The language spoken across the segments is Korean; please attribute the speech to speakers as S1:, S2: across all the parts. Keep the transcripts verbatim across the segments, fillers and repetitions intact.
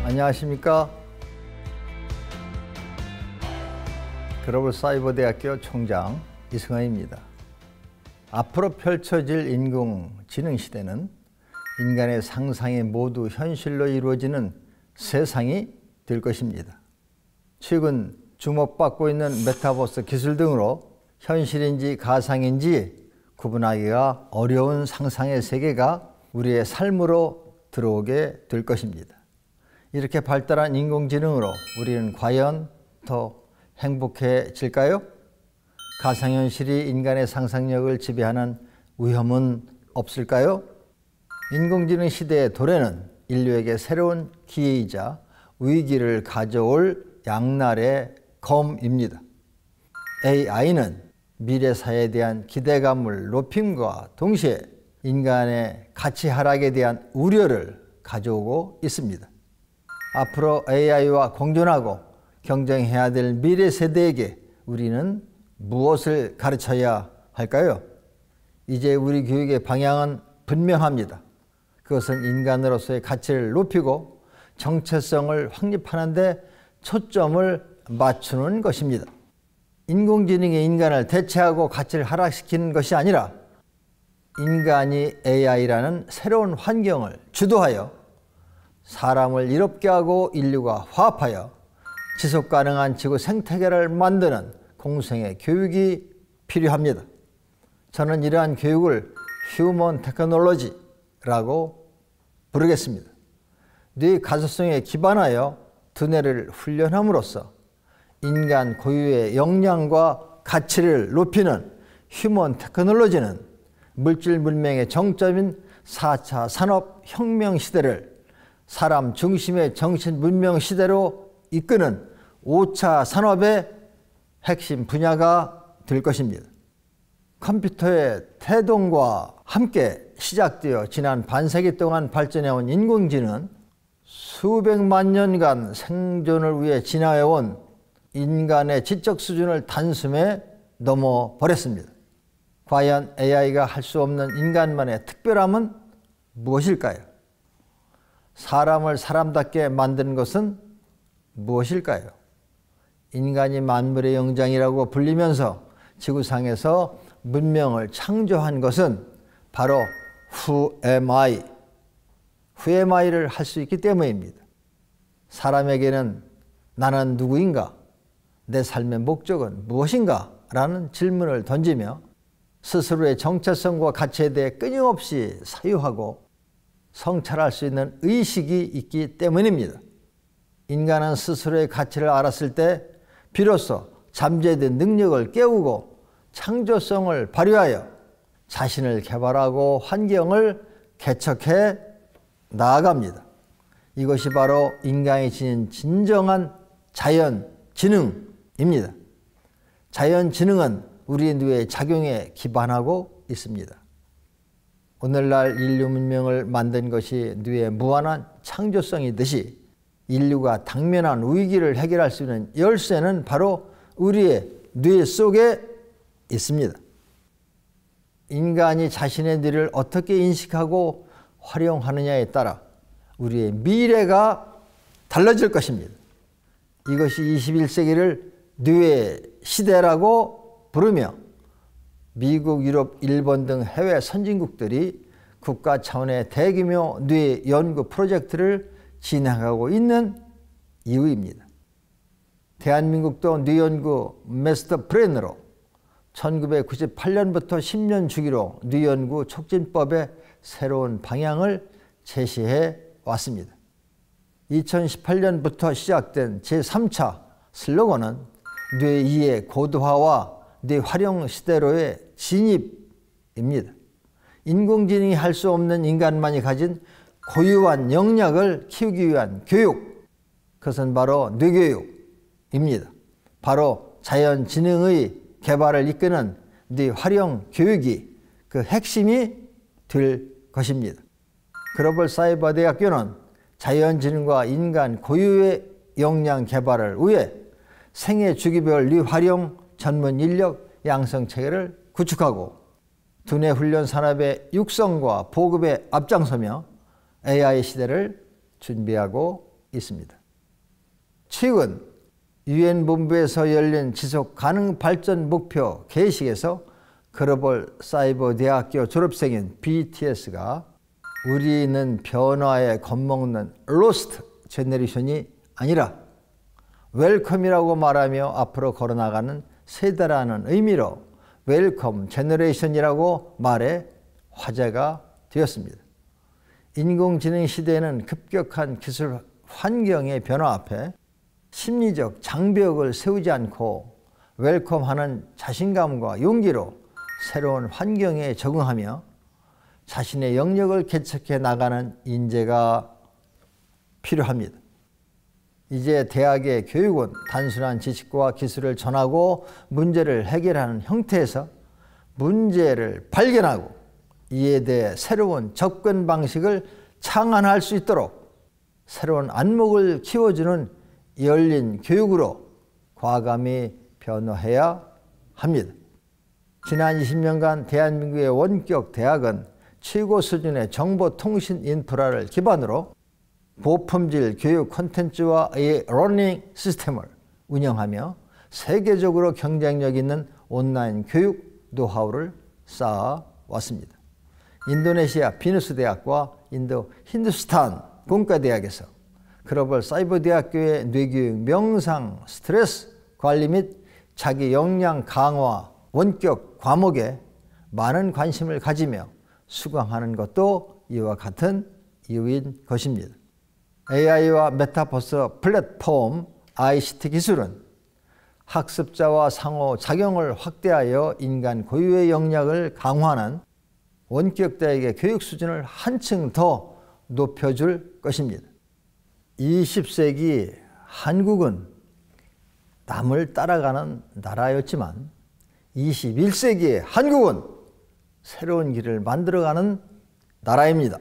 S1: 안녕하십니까. 글로벌 사이버 대학교 총장 이승환입니다. 앞으로 펼쳐질 인공지능 시대는 인간의 상상이 모두 현실로 이루어지는 세상이 될 것입니다. 최근 주목받고 있는 메타버스 기술 등으로 현실인지 가상인지 구분하기가 어려운 상상의 세계가 우리의 삶으로 들어오게 될 것입니다. 이렇게 발달한 인공지능으로 우리는 과연 더 행복해질까요? 가상현실이 인간의 상상력을 지배하는 위험은 없을까요? 인공지능 시대의 도래는 인류에게 새로운 기회이자 위기를 가져올 양날의 검입니다. 에이아이는 미래 사회에 대한 기대감을 높임과 동시에 인간의 가치 하락에 대한 우려를 가져오고 있습니다. 앞으로 에이아이와 공존하고 경쟁해야 될 미래 세대에게 우리는 무엇을 가르쳐야 할까요? 이제 우리 교육의 방향은 분명합니다. 그것은 인간으로서의 가치를 높이고 정체성을 확립하는 데 초점을 맞추는 것입니다. 인공지능이 인간을 대체하고 가치를 하락시키는 것이 아니라 인간이 에이아이라는 새로운 환경을 주도하여 사람을 이롭게 하고 인류가 화합하여 지속가능한 지구 생태계를 만드는 공생의 교육이 필요합니다. 저는 이러한 교육을 휴먼 테크놀로지라고 부르겠습니다. 뇌 가소성에 기반하여 두뇌를 훈련함으로써 인간 고유의 역량과 가치를 높이는 휴먼 테크놀로지는 물질 문명의 정점인 사 차 산업혁명 시대를 사람 중심의 정신 문명 시대로 이끄는 오 차 산업의 핵심 분야가 될 것입니다. 컴퓨터의 태동과 함께 시작되어 지난 반세기 동안 발전해온 인공지능은 수백만 년간 생존을 위해 진화해온 인간의 지적 수준을 단숨에 넘어버렸습니다. 과연 에이아이가 할 수 없는 인간만의 특별함은 무엇일까요? 사람을 사람답게 만드는 것은 무엇일까요? 인간이 만물의 영장이라고 불리면서 지구상에서 문명을 창조한 것은 바로 Who am I? Who am I를 할 수 있기 때문입니다. 사람에게는 나는 누구인가? 내 삶의 목적은 무엇인가? 라는 질문을 던지며 스스로의 정체성과 가치에 대해 끊임없이 사유하고 성찰할 수 있는 의식이 있기 때문입니다. 인간은 스스로의 가치를 알았을 때 비로소 잠재된 능력을 깨우고 창조성을 발휘하여 자신을 개발하고 환경을 개척해 나아갑니다. 이것이 바로 인간이 지닌 진정한 자연지능입니다. 자연지능은 우리 뇌의 작용에 기반하고 있습니다. 오늘날 인류 문명을 만든 것이 뇌의 무한한 창조성이듯이 인류가 당면한 위기를 해결할 수 있는 열쇠는 바로 우리의 뇌 속에 있습니다. 인간이 자신의 뇌를 어떻게 인식하고 활용하느냐에 따라 우리의 미래가 달라질 것입니다. 이것이 이십일 세기를 뇌의 시대라고 부르며 미국, 유럽, 일본 등 해외 선진국들이 국가 차원의 대규모 뇌 연구 프로젝트를 진행하고 있는 이유입니다. 대한민국도 뇌연구 마스터 플랜으로 천구백구십팔 년부터 십 년 주기로 뇌연구 촉진법의 새로운 방향을 제시해 왔습니다. 이천십팔 년부터 시작된 제삼 차 슬로건은 뇌 이해 고도화와 뇌 활용 시대로의 진입입니다. 인공지능이 할 수 없는 인간만이 가진 고유한 역량을 키우기 위한 교육, 그것은 바로 뇌교육입니다. 바로 자연지능의 개발을 이끄는 뇌 활용 교육이 그 핵심이 될 것입니다. 글로벌 사이버 대학교는 자연지능과 인간 고유의 역량 개발을 위해 생애 주기별 뇌 활용 전문 인력 양성 체계를 구축하고 두뇌 훈련 산업의 육성과 보급에 앞장서며 에이아이 시대를 준비하고 있습니다. 최근 유엔 본부에서 열린 지속 가능 발전 목표 개식에서 글로벌 사이버 대학교 졸업생인 비티에스가 우리는 변화에 겁먹는 로스트 제너레이션이 아니라 웰컴이라고 말하며 앞으로 걸어나가는 세대라는 의미로 웰컴 제너레이션이라고 말해 화제가 되었습니다. 인공지능 시대에는 급격한 기술 환경의 변화 앞에 심리적 장벽을 세우지 않고 웰컴하는 자신감과 용기로 새로운 환경에 적응하며 자신의 영역을 개척해 나가는 인재가 필요합니다. 이제 대학의 교육은 단순한 지식과 기술을 전하고 문제를 해결하는 형태에서 문제를 발견하고 이에 대해 새로운 접근 방식을 창안할 수 있도록 새로운 안목을 키워주는 열린 교육으로 과감히 변화해야 합니다. 지난 이십 년간 대한민국의 원격 대학은 최고 수준의 정보통신 인프라를 기반으로 고품질 교육 콘텐츠와 러닝 시스템을 운영하며 세계적으로 경쟁력 있는 온라인 교육 노하우를 쌓아왔습니다. 인도네시아 비누스 대학과 인도 힌두스탄 공과대학에서 글로벌 사이버 대학교의 뇌교육 명상 스트레스 관리 및 자기 역량 강화 원격 과목에 많은 관심을 가지며 수강하는 것도 이와 같은 이유인 것입니다. 에이아이와 메타버스 플랫폼 아이씨티 기술은 학습자와 상호작용을 확대하여 인간 고유의 역량을 강화하는 원격 대학의 교육 수준을 한층 더 높여줄 것입니다. 이십 세기 한국은 남을 따라가는 나라였지만 이십일 세기의 한국은 새로운 길을 만들어가는 나라입니다.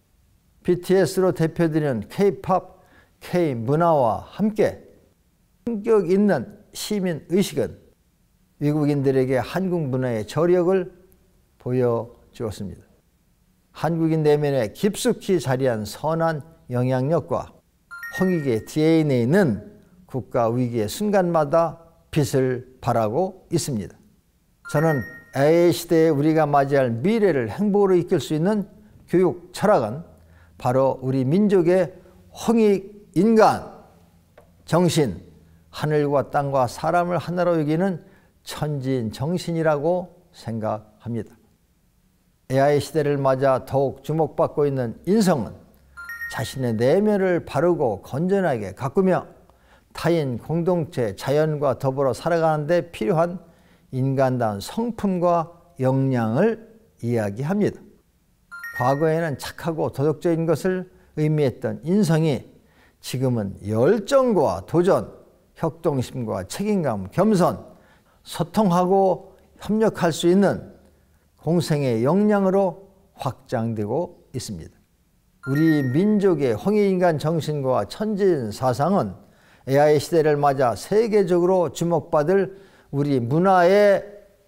S1: 비티에스로 대표되는 케이팝, K-문화와 함께 품격 있는 시민의식은 외국인들에게 한국 문화의 저력을 보여주었습니다. 한국인 내면에 깊숙이 자리한 선한 영향력과 홍익의 디엔에이는 국가 위기의 순간마다 빛을 발하고 있습니다. 저는 에이아이 시대에 우리가 맞이할 미래를 행복으로 이끌 수 있는 교육 철학은 바로 우리 민족의 홍익 인간 정신, 하늘과 땅과 사람을 하나로 여기는 천지인 정신이라고 생각합니다. 에이아이 시대를 맞아 더욱 주목받고 있는 인성은 자신의 내면을 바르고 건전하게 가꾸며 타인, 공동체, 자연과 더불어 살아가는 데 필요한 인간다운 성품과 역량을 이야기합니다. 과거에는 착하고 도덕적인 것을 의미했던 인성이 지금은 열정과 도전, 협동심과 책임감, 겸손, 소통하고 협력할 수 있는 공생의 역량으로 확장되고 있습니다. 우리 민족의 홍익인간 정신과 천지인 사상은 에이아이 시대를 맞아 세계적으로 주목받을 우리 문화의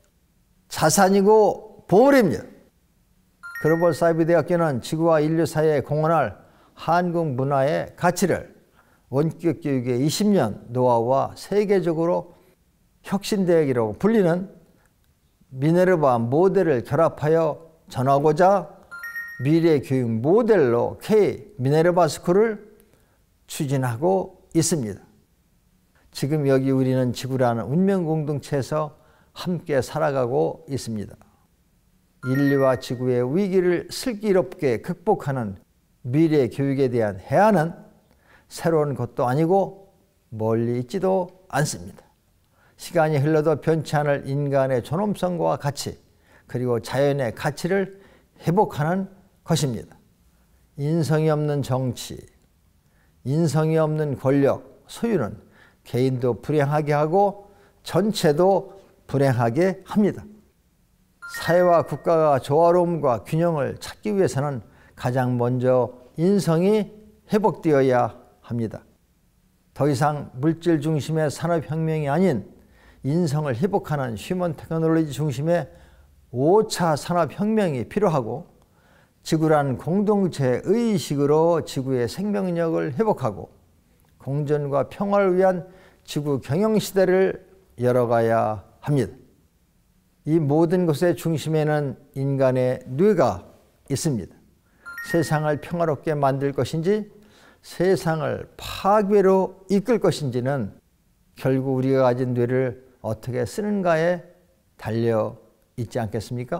S1: 자산이고 보물입니다. 글로벌 사이버 대학교는 지구와 인류 사회에 공헌할 한국 문화의 가치를 원격 교육의 이십 년 노하우와 세계적으로 혁신대학이라고 불리는 미네르바 모델을 결합하여 전하고자 미래 교육 모델로 K 미네르바 스쿨을 추진하고 있습니다. 지금 여기 우리는 지구라는 운명 공동체에서 함께 살아가고 있습니다. 인류와 지구의 위기를 슬기롭게 극복하는 미래 교육에 대한 해안은 새로운 것도 아니고 멀리 있지도 않습니다. 시간이 흘러도 변치 않을 인간의 존엄성과 가치, 그리고 자연의 가치를 회복하는 것입니다. 인성이 없는 정치, 인성이 없는 권력, 소유는 개인도 불행하게 하고 전체도 불행하게 합니다. 사회와 국가가 조화로움과 균형을 찾기 위해서는 가장 먼저 인성이 회복되어야 합니다. 더 이상 물질 중심의 산업혁명이 아닌 인성을 회복하는 휴먼 테크놀로지 중심의 오 차 산업혁명이 필요하고, 지구란 공동체 의식으로 지구의 생명력을 회복하고 공존과 평화를 위한 지구 경영 시대를 열어가야 합니다. 이 모든 것의 중심에는 인간의 뇌가 있습니다. 세상을 평화롭게 만들 것인지 세상을 파괴로 이끌 것인지는 결국 우리가 가진 뇌를 어떻게 쓰는가에 달려 있지 않겠습니까?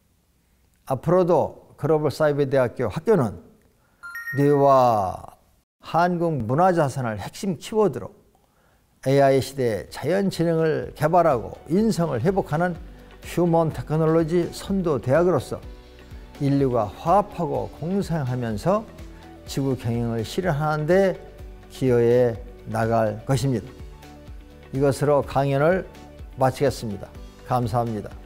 S1: 앞으로도 글로벌사이버대학교 학교는 뇌와 한국 문화자산을 핵심 키워드로 에이아이 시대에 자연지능을 개발하고 인성을 회복하는 휴먼 테크놀로지 선도 대학으로서 인류가 화합하고 공생하면서 지구 경영을 실현하는 데 기여해 나갈 것입니다. 이것으로 강연을 마치겠습니다. 감사합니다.